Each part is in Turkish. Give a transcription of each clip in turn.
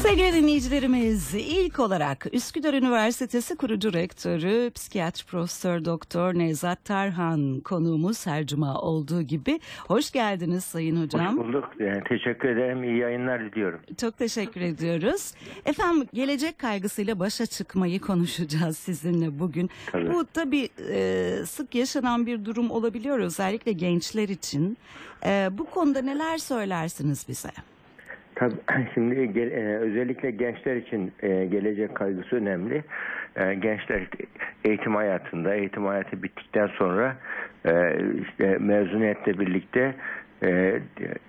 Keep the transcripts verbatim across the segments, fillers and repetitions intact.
Sevgili dinleyicilerimiz, ilk olarak Üsküdar Üniversitesi kurucu rektörü, psikiyatri profesör doktor Nevzat Tarhan konuğumuz her cuma olduğu gibi. Hoş geldiniz Sayın Hocam. Hoş bulduk. Yani teşekkür ederim. İyi yayınlar diliyorum. Çok teşekkür ediyoruz. Efendim, gelecek kaygısıyla başa çıkmayı konuşacağız sizinle bugün. Tabii. Bu tabii e, sık yaşanan bir durum olabiliyor, özellikle gençler için. E, bu konuda neler söylersiniz bize? Tabii, şimdi gel, e, özellikle gençler için e, gelecek kaygısı önemli. E, gençler eğitim hayatında, eğitim hayatı bittikten sonra e, işte mezuniyetle birlikte e,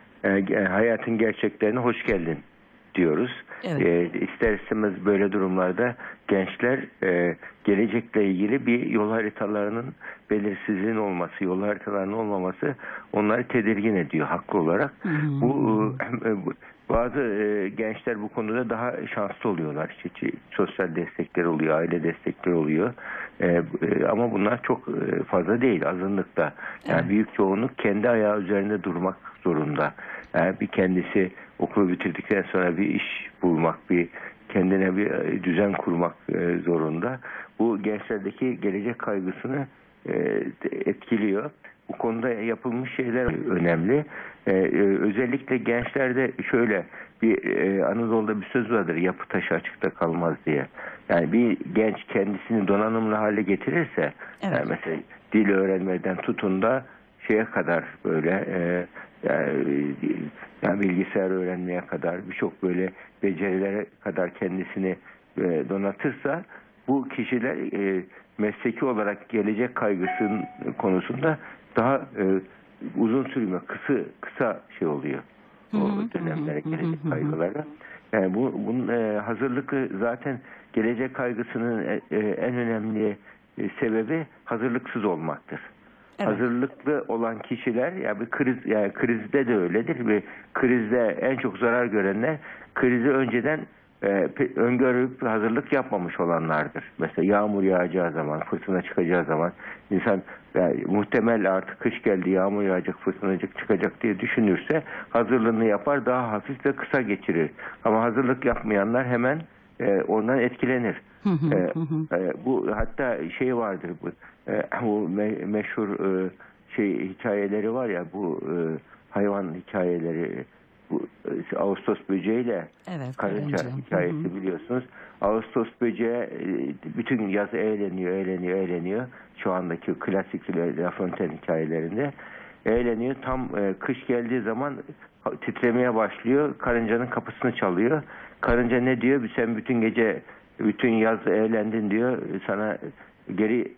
e, hayatın gerçeklerine hoş geldin diyoruz. Evet. E, ister istemez böyle durumlarda gençler e, gelecekle ilgili bir yol haritalarının belirsizliğin olması, yol haritalarının olmaması onları tedirgin ediyor haklı olarak. Hı hı. Bu, e, bu bazı e, gençler bu konuda daha şanslı oluyorlar. İşte, sosyal destekler oluyor, aile destekleri oluyor. E, e, ama bunlar çok e, fazla değil, azınlıkta. Yani Evet. büyük çoğunluk kendi ayağı üzerinde durmak zorunda. Yani bir kendisi okulu bitirdikten sonra bir iş bulmak, bir kendine bir e, düzen kurmak e, zorunda. Bu gençlerdeki gelecek kaygısını e, etkiliyor. Bu konuda yapılmış şeyler önemli. Ee, özellikle gençlerde şöyle bir e, Anadolu'da bir söz vardır, yapı taşı açıkta kalmaz diye. Yani bir genç kendisini donanımlı hale getirirse, Evet. yani mesela dil öğrenmeden tutun da şeye kadar böyle e, yani, yani bilgisayar öğrenmeye kadar birçok böyle becerilere kadar kendisini e, donatırsa bu kişiler e, mesleki olarak gelecek kaygısının konusunda daha e, uzun sürme, kısa kısa şey oluyor o dönemlere, gelecek kaygılara. Yani bu bunun e, hazırlıkı zaten gelecek kaygısının e, e, en önemli e, sebebi hazırlıksız olmaktır. Evet. Hazırlıklı olan kişiler, ya bir kriz, yani krizde de öyledir. Bir krizde en çok zarar görenler krizi önceden e, öngörüp hazırlık yapmamış olanlardır. Mesela yağmur yağacağı zaman, fırtına çıkacağı zaman insan yani muhtemel artık kış geldi, yağmur yağacak, fırtınacık çıkacak diye düşünürse hazırlığını yapar, daha hafif ve kısa geçirir. Ama hazırlık yapmayanlar hemen e, ondan etkilenir. e, e, bu hatta şey vardır, bu e, bu me meşhur e, şey hikayeleri var ya, bu e, hayvan hikayeleri, bu e, Ağustos böceğiyle Evet, karınca karınca. hikayesi, Hı hı. biliyorsunuz. Ağustos böceği e, bütün yaz eğleniyor, eğleniyor, eğleniyor. Şu andaki klasik La Fontaine hikayelerinde eğleniyor. Tam e, kış geldiği zaman titremeye başlıyor. Karıncanın kapısını çalıyor. Karınca ne diyor? Sen bütün gece, bütün yaz eğlendin diyor. Sana geri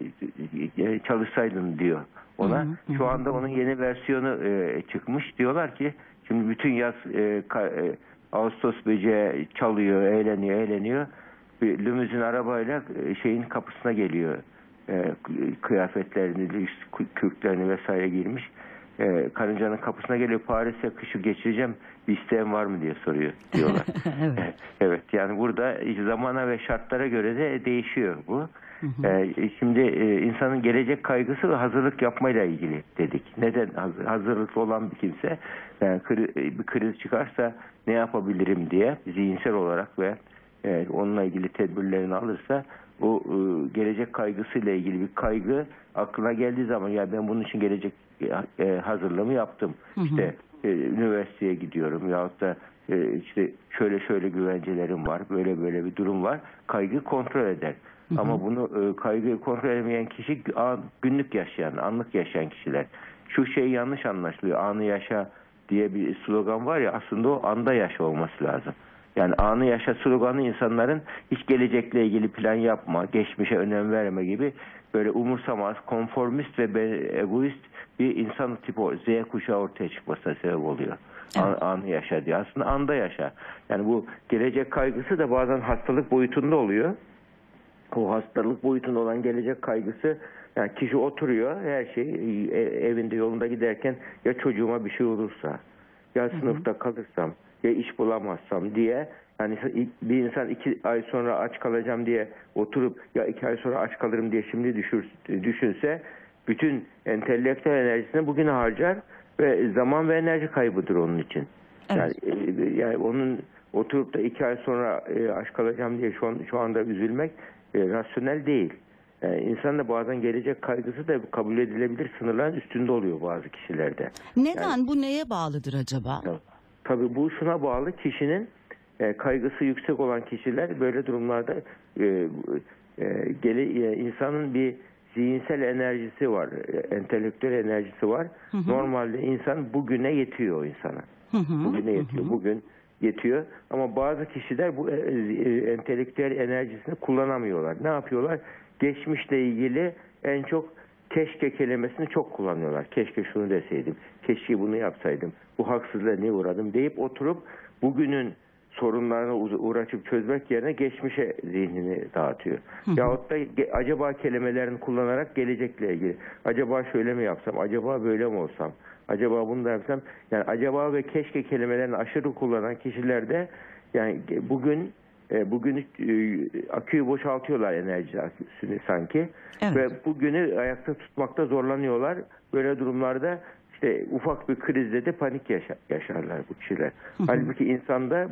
çalışsaydın diyor ona. Hı hı, Şu hı anda onun yeni versiyonu e, çıkmış. Diyorlar ki şimdi bütün yaz e, ka, e, Ağustos böceği çalıyor, eğleniyor, eğleniyor. Bir limuzin arabayla e, şeyin kapısına geliyor. E, kıyafetlerini, kürklerini vesaire giymiş. E, karıncanın kapısına geliyor. Paris'e kışı geçireceğim, bir isteğin var mı diye soruyor diyorlar. Evet. Evet, yani burada zamana ve şartlara göre de değişiyor bu. Hı hı. Ee, şimdi e, insanın gelecek kaygısı ve hazırlık yapmayla ilgili dedik. Neden hazır, hazırlıklı olan bir kimse yani kri, bir kriz çıkarsa ne yapabilirim diye zihinsel olarak ve e, onunla ilgili tedbirlerini alırsa o e, gelecek kaygısıyla ilgili bir kaygı aklına geldiği zaman ya ben bunun için gelecek e, hazırlığımı yaptım. Hı hı. İşte e, üniversiteye gidiyorum yahut da e, işte şöyle şöyle güvencelerim var, böyle böyle bir durum var. Kaygı kontrol eder. Hı hı. Ama bunu e, kaygıyı kontrol edemeyen kişi an, günlük yaşayan, anlık yaşayan kişiler. Şu şey yanlış anlaşılıyor. Anı yaşa diye bir slogan var ya, aslında o anda yaşa olması lazım. Yani anı yaşa sloganı insanların hiç gelecekle ilgili plan yapma, geçmişe önem verme gibi böyle umursamaz, konformist ve egoist bir insan tipi Z kuşağı ortaya çıkmasına sebep oluyor. Evet. An, anı yaşa diye. Aslında anda yaşa. Yani bu gelecek kaygısı da bazen hastalık boyutunda oluyor. O hastalık boyutunda olan gelecek kaygısı, yani kişi oturuyor, her şey evinde yolunda giderken ya çocuğuma bir şey olursa, ya sınıfta kalırsam, ya iş bulamazsam diye, yani bir insan iki ay sonra aç kalacağım diye oturup ya iki ay sonra aç kalırım diye şimdi düşür, düşünse bütün entelektüel enerjisini bugüne harcar ve zaman ve enerji kaybıdır onun için. Evet. Yani, yani onun oturup da iki ay sonra e, aç kalacağım diye şu, an, şu anda üzülmek e, rasyonel değil. Yani insan da bazen gelecek kaygısı da kabul edilebilir sınırların üstünde oluyor bazı kişilerde. Neden? Yani, bu neye bağlıdır acaba? tabii bu şuna bağlı, kişinin e, kaygısı yüksek olan kişiler böyle durumlarda e, e, gele, e, insanın bir zihinsel enerjisi var, e, entelektüel enerjisi var. Hı hı. Normalde insan bugüne yetiyor o insana. Hı hı. Bugüne yetiyor, hı hı. bugün yetiyor. Ama bazı kişiler bu e, e, entelektüel enerjisini kullanamıyorlar. Ne yapıyorlar? Geçmişle ilgili en çok keşke kelimesini çok kullanıyorlar. Keşke şunu deseydim, keşke bunu yapsaydım, bu haksızlığa niye uğradım deyip oturup bugünün sorunlarına uğraşıp çözmek yerine geçmişe zihnini dağıtıyor. Hı hı. Yahut da acaba kelimelerini kullanarak gelecekle ilgili. Acaba şöyle mi yapsam, acaba böyle mi olsam, acaba bunu da yapsam. Yani acaba ve keşke kelimelerini aşırı kullanan kişilerde yani bugün bugün aküyü boşaltıyorlar, enerji aküsünü sanki. Evet. Ve bugünü ayakta tutmakta zorlanıyorlar. Böyle durumlarda işte ufak bir krizde de panik yaşar, yaşarlar bu kişiler. Hı hı. Halbuki insanda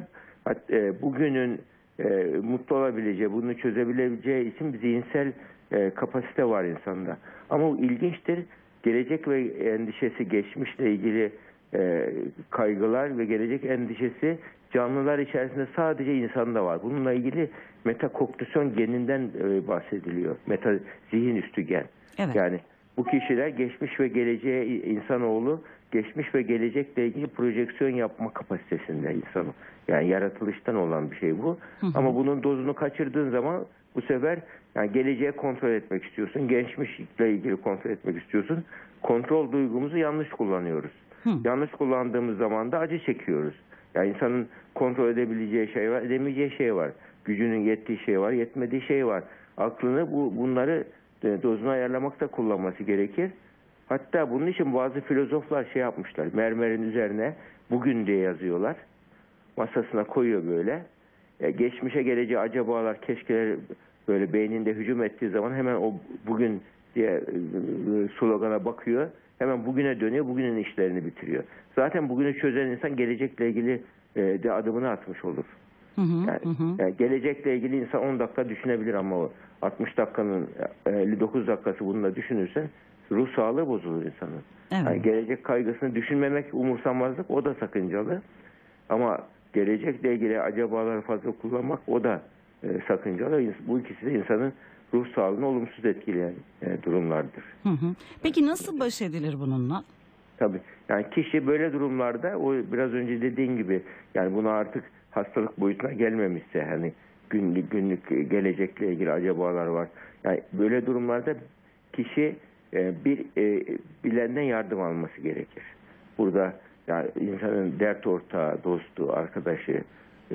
bugünün mutlu olabileceği, bunu çözebileceği için bir zihinsel kapasite var insanda. Ama bu ilginçtir. Gelecek ve endişesi, geçmişle ilgili kaygılar ve gelecek endişesi canlılar içerisinde sadece insanda var. Bununla ilgili metakognisyon geninden e, bahsediliyor. Meta zihin üstü gen. Evet. Yani bu kişiler geçmiş ve geleceğe, insanoğlu geçmiş ve gelecekle ilgili projeksiyon yapma kapasitesinde insanı. Yani yaratılıştan olan bir şey bu. Hı hı. Ama bunun dozunu kaçırdığın zaman bu sefer yani geleceğe kontrol etmek istiyorsun. Geçmişle ilgili kontrol etmek istiyorsun. Kontrol duygumuzu yanlış kullanıyoruz. Hı. Yanlış kullandığımız zaman da acı çekiyoruz. Yani insanın kontrol edebileceği şey var, edemeyeceği şey var. Gücünün yettiği şey var, yetmediği şey var. Aklını bu bunları dozunu ayarlamakta kullanması gerekir. Hatta bunun için bazı filozoflar şey yapmışlar. Mermerin üzerine bugün diye yazıyorlar. Masasına koyuyor böyle. E, geçmişe geleceği acabalar, keşkeler böyle beyninde hücum ettiği zaman hemen o bugün diye e, slogana bakıyor. Hemen bugüne dönüyor, bugünün işlerini bitiriyor. Zaten bugünü çözen insan gelecekle ilgili e, de adımını atmış olur. Hı hı, yani, hı. Yani gelecekle ilgili insan on dakika düşünebilir ama o altmış dakikanın elli dokuz dakikası bununla düşünürsen ruh sağlığı bozulur insanın. Evet. Yani gelecek kaygısını düşünmemek, umursamazlık o da sakıncalı. Ama gelecekle ilgili acabaları fazla kullanmak o da e, sakıncalı. Bu ikisi de insanın ruh sağlığını olumsuz etkileyen e, durumlardır. Hı hı. Peki nasıl baş edilir bununla? Tabii. Yani kişi böyle durumlarda o biraz önce dediğin gibi yani buna artık hastalık boyutuna gelmemişse hani günlük günlük gelecekle ilgili acabalar var. Yani böyle durumlarda kişi e, bir e, bilenden yardım alması gerekir. Burada yani insanın dert ortağı, dostu, arkadaşı e,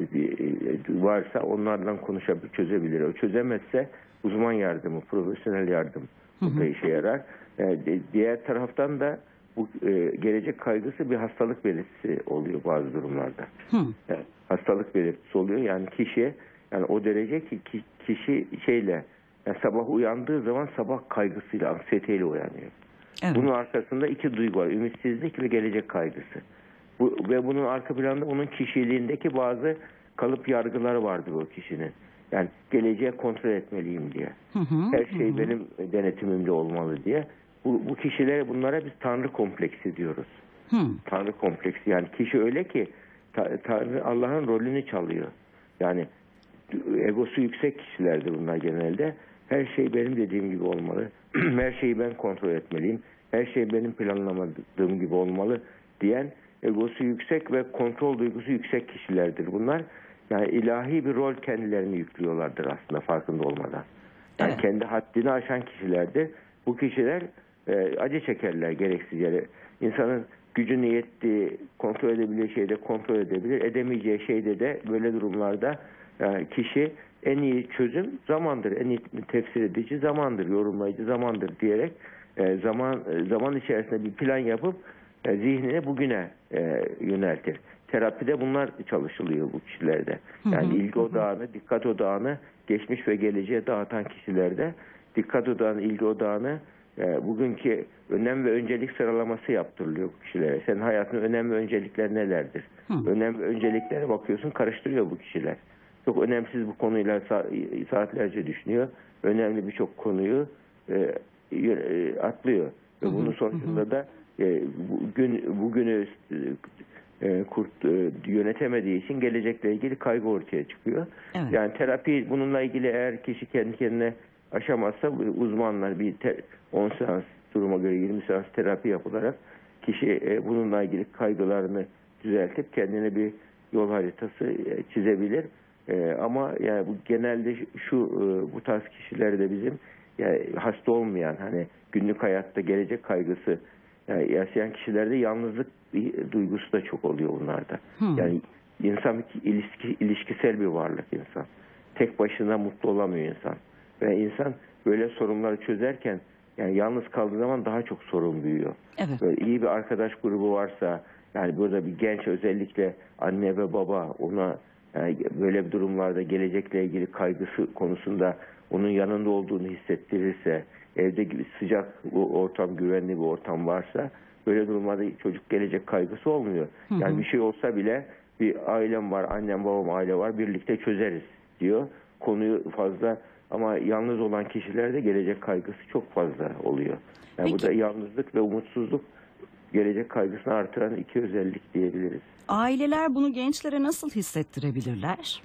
varsa onlardan konuşabilir, çözebilir. O çözemezse uzman yardımı, profesyonel yardım burada işe yarar. Yani diğer taraftan da bu e, gelecek kaygısı bir hastalık belirtisi oluyor bazı durumlarda. Hı. Yani hastalık belirtisi oluyor. Yani kişiye yani o derece ki kişi şeyle yani sabah uyandığı zaman sabah kaygısıyla, anksiyeteyle uyanıyor. Evet. Bunun arkasında iki duygu var. Ümitsizlik ve gelecek kaygısı. Bu, ve bunun arka planda onun kişiliğindeki bazı kalıp yargıları vardır o kişinin. Yani geleceğe kontrol etmeliyim diye. Hı hı, Her şey hı. benim denetimimde olmalı diye. Bu, bu kişilere bunlara biz Tanrı kompleksi diyoruz. Hı. Tanrı kompleksi yani kişi öyle ki ta, Tanrı Allah'ın rolünü çalıyor. Yani egosu yüksek kişilerdir bunlar genelde. Her şey benim dediğim gibi olmalı. Her şeyi ben kontrol etmeliyim. Her şey benim planlamadığım gibi olmalı diyen egosu yüksek ve kontrol duygusu yüksek kişilerdir bunlar. Yani ilahi bir rol kendilerini yüklüyorlardır aslında farkında olmadan. Yani evet. Kendi haddini aşan kişilerdir. Bu kişiler e, acı çekerler gereksiz yere. İnsanın gücünü yettiği, kontrol edebileceği şeyde kontrol edebilir. Edemeyeceği şeyde de böyle durumlarda yani kişi en iyi çözüm zamandır. En iyi tefsir edici zamandır, yorumlayıcı zamandır diyerek e, zaman zaman içerisinde bir plan yapıp e, zihnini bugüne e, yöneltir. Terapide bunlar çalışılıyor bu kişilerde. Yani ilgi odağını, dikkat odağını geçmiş ve geleceğe dağıtan kişilerde dikkat odağını, ilgi odağını e, bugünkü önem ve öncelik sıralaması yaptırılıyor bu kişilere. Senin hayatın önem ve öncelikler nelerdir? Hı. Önem ve önceliklere bakıyorsun, karıştırıyor bu kişiler. Çok önemsiz bu konuyla saatlerce düşünüyor. Önemli birçok konuyu e, e, atlıyor. Ve bunun sonucunda da e, bugün bugünü e, kurt e, yönetemediği için gelecekle ilgili kaygı ortaya çıkıyor. Evet. Yani terapi bununla ilgili, eğer kişi kendi kendine aşamazsa uzmanlar bir on seans, duruma göre yirmi seans terapi yapılarak kişi e, bununla ilgili kaygılarını düzeltip kendine bir yol haritası e, çizebilir. E, ama yani bu genelde şu e, bu tarz kişilerde bizim yani hasta olmayan, hani günlük hayatta gelecek kaygısı yani yaşayan kişilerde yalnızlık duygusu da çok oluyor bunlarda. Hmm. Yani insan ilişki, ilişkisel bir varlık insan. Tek başına mutlu olamıyor insan. Ve insan böyle sorunları çözerken yani yalnız kaldığı zaman daha çok sorun büyüyor. Evet. Böyle iyi bir arkadaş grubu varsa, yani burada bir genç özellikle anne ve baba ona yani böyle bir durumlarda gelecekle ilgili kaygısı konusunda onun yanında olduğunu hissettirirse, evde sıcak bu ortam, güvenli bir ortam varsa böyle durumlarda çocuk gelecek kaygısı olmuyor. Hı hı. Yani bir şey olsa bile bir ailem var, annem babam aile var, birlikte çözeriz diyor. Konuyu fazla, ama yalnız olan kişilerde gelecek kaygısı çok fazla oluyor. Yani bu da yalnızlık ve umutsuzluk gelecek kaygısını artıran iki özellik diyebiliriz. Aileler bunu gençlere nasıl hissettirebilirler?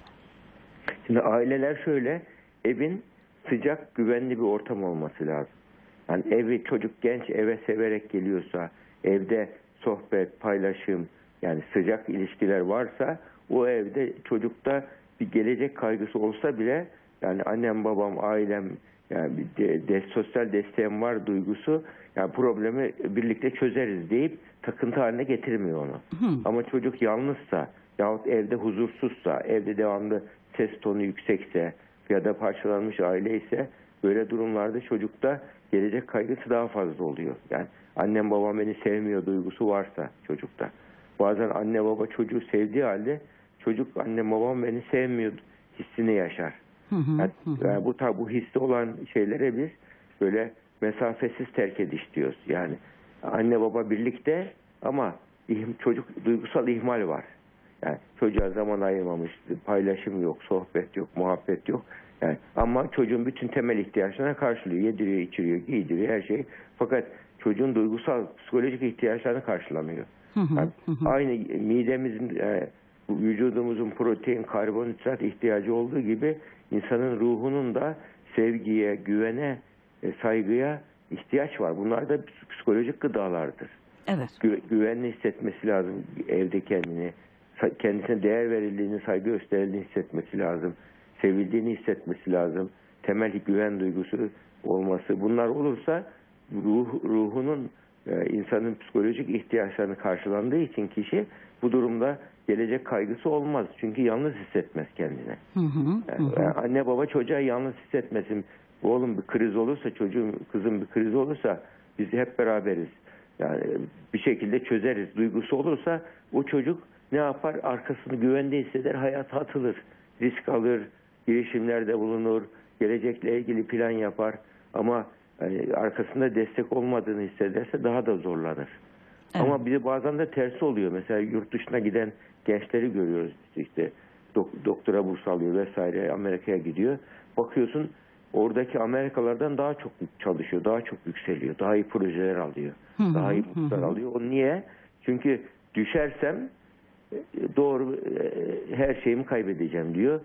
Şimdi aileler şöyle, evin sıcak, güvenli bir ortam olması lazım. Yani evi, çocuk genç eve severek geliyorsa, evde sohbet, paylaşım, yani sıcak ilişkiler varsa, o evde çocukta bir gelecek kaygısı olsa bile yani annem, babam, ailem, yani bir de, de, sosyal desteğim var duygusu, yani problemi birlikte çözeriz deyip takıntı haline getirmiyor onu. Hı. Ama çocuk yalnızsa yahut evde huzursuzsa, evde devamlı ses tonu yüksekse ya da parçalanmış aile ise, böyle durumlarda çocukta gelecek kaygısı daha fazla oluyor. Yani annem babam beni sevmiyor duygusu varsa çocukta. Bazen anne baba çocuğu sevdiği halde çocuk annem babam beni sevmiyor hissini yaşar. Hı hı, Yani, hı. yani bu bu hissi olan şeylere biz böyle mesafesiz terk ediş diyoruz. Yani anne baba birlikte ama çocuk duygusal ihmal var. Yani çocuğa zaman ayırmamış, paylaşım yok, sohbet yok, muhabbet yok. Yani ama çocuğun bütün temel ihtiyaçlarına karşılıyor. Yediriyor, içiriyor, giydiriyor, her şey. Fakat çocuğun duygusal, psikolojik ihtiyaçlarını karşılamıyor. Hı hı, Yani hı hı. aynı midemizin, e, vücudumuzun protein, karbonhidrat ihtiyacı olduğu gibi insanın ruhunun da sevgiye, güvene, e, saygıya ihtiyaç var. Bunlar da psikolojik gıdalardır. Evet. Gü güvenli hissetmesi lazım evde kendini. Kendisine değer verildiğini, saygı gösterildiğini hissetmesi lazım. Sevildiğini hissetmesi lazım. Temel güven duygusu olması. Bunlar olursa ruh, ruhunun, e, insanın psikolojik ihtiyaçlarını karşılandığı için kişi bu durumda gelecek kaygısı olmaz. Çünkü yalnız hissetmez kendine. Hı hı, Yani, hı hı. anne baba çocuğa yalnız hissetmesin. Oğlum bir kriz olursa, çocuğum, kızım bir kriz olursa biz hep beraberiz. Yani bir şekilde çözeriz duygusu olursa o çocuk ne yapar? Arkasını güvende hisseder, hayata atılır. Risk alır, girişimlerde bulunur, gelecekle ilgili plan yapar. Ama yani arkasında destek olmadığını hissederse daha da zorlanır. Evet. Ama bir de bazen de tersi oluyor. Mesela yurt dışına giden gençleri görüyoruz. İşte dok- doktora burs alıyor vesaire, Amerika'ya gidiyor. Bakıyorsun oradaki Amerikalılardan daha çok çalışıyor, daha çok yükseliyor, daha iyi projeler alıyor, Hı hı, daha iyi hı burslar hı. alıyor. O niye? Çünkü düşersem e, doğru e, her şeyimi kaybedeceğim diyor.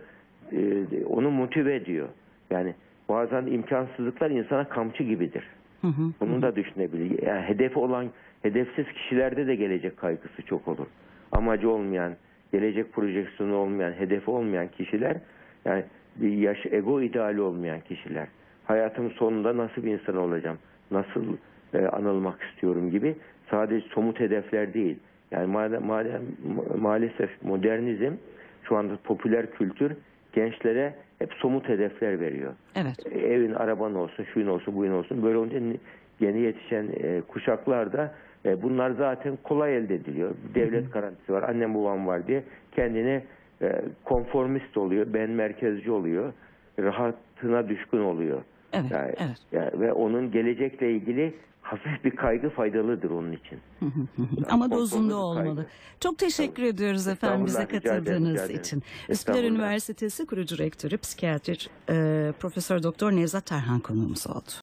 E, Onu motive ediyor. Yani bazen imkansızlıklar insana kamçı gibidir. Hı hı, Bunu hı da düşünebilir. Yani hedefi olan, hedefsiz kişilerde de gelecek kaygısı çok olur. Amacı olmayan, gelecek projeksiyonu olmayan, hedefi olmayan kişiler, yani bir yaş, ego ideali olmayan kişiler. Hayatımın sonunda nasıl bir insan olacağım, nasıl e, anılmak istiyorum gibi sadece somut hedefler değil. Yani madem, madem maalesef modernizm, şu anda popüler kültür gençlere hep somut hedefler veriyor. Evet. Evin, araban olsun, şuyun olsun, buyun olsun. Böyle olunca yeni yetişen e, kuşaklarda e, bunlar zaten kolay elde ediliyor. Devlet Hı hı. garantisi var, annem babam var diye kendini e, konformist oluyor, ben merkezci oluyor, rahatına düşkün oluyor. Evet, Yani, evet. yani ve onun gelecekle ilgili hafif bir kaygı faydalıdır onun için. Yani Ama kontrollü dozunda bir olmalı. kaygı. Çok teşekkür ediyoruz efendim bize Estağfurullah, rica ederim, katıldığınız rica ederim. için. Üsküdar Estağfurullah. Üniversitesi kurucu rektörü, psikiyatri e, Profesör Doktor Nevzat Tarhan konuğumuz oldu.